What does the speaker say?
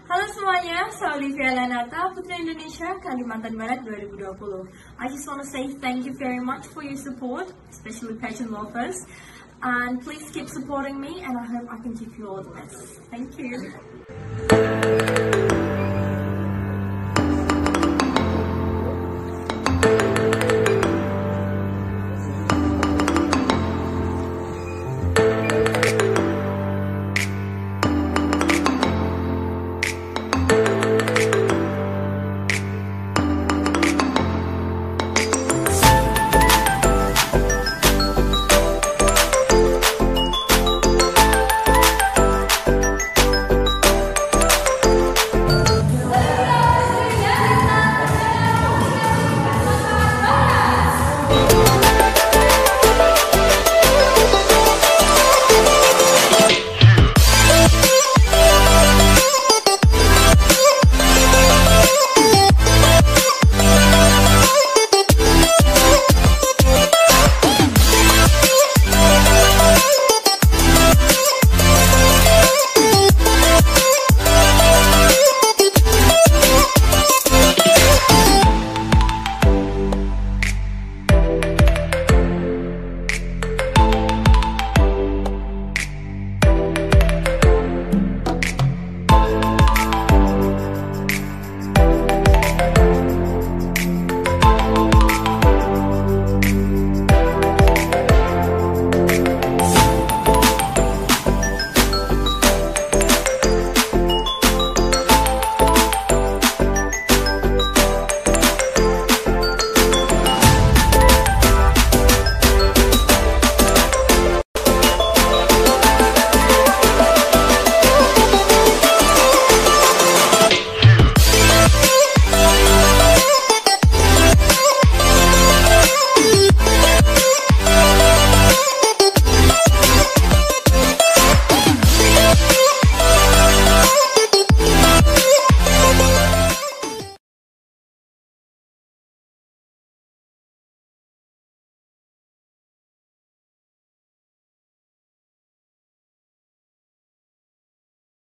Halo semuanya, saya Olivia Lanata, Putri Indonesia, Kalimantan Barat 2020. I just want to say thank you very much for your support, especially pageant lovers. And please keep supporting me, and I hope I can give you all the best. Thank you.